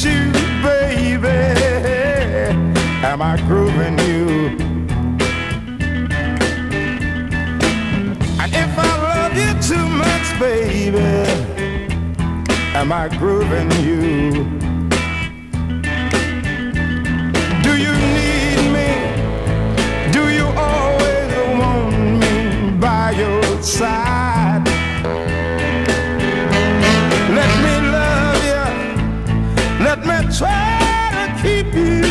you, baby? Am I grooving you? And if I love you too much, baby, am I grooving you? Do you need me? Do you always want me by your side? Let me love you. Let me try to keep you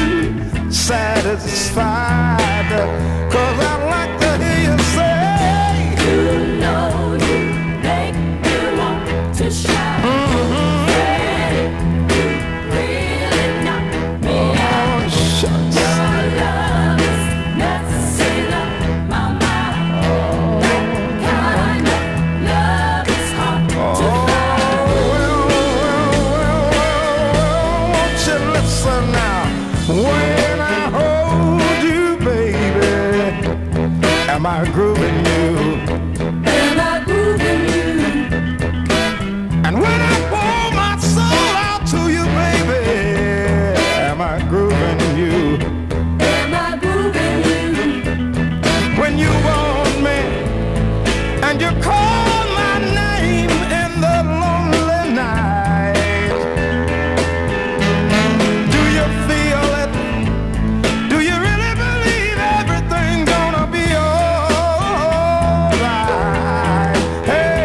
satisfied. 'Cause I like to hear you say, you know you make me want to shout. Freddie, you really knock me out. shucks. Your love is messing up my mind. That kind of love is hard to find. Won't you listen now? When I hold you, baby, am I grooving you? Am I grooving you? And when I pour my soul out to you, baby, am I grooving you? Am I grooving you? When you want me and you call my name in the lonely night, do you feel it? Do you really believe everything's gonna be alright? Hey,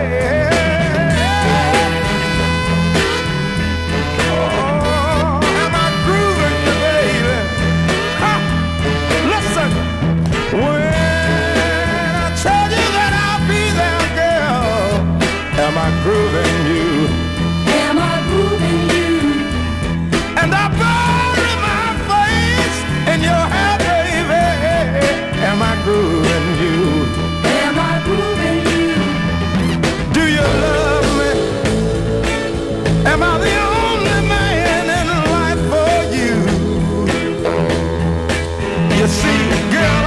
oh, am I grooving you, baby? Ha! Listen, when I tell you that I'll be there, girl, am I grooving you? Am I grooving you? And I bury my face in your hair, baby. Am I grooving you? Am I grooving you? Do you love me? Am I the only man in life for you? You see, girl,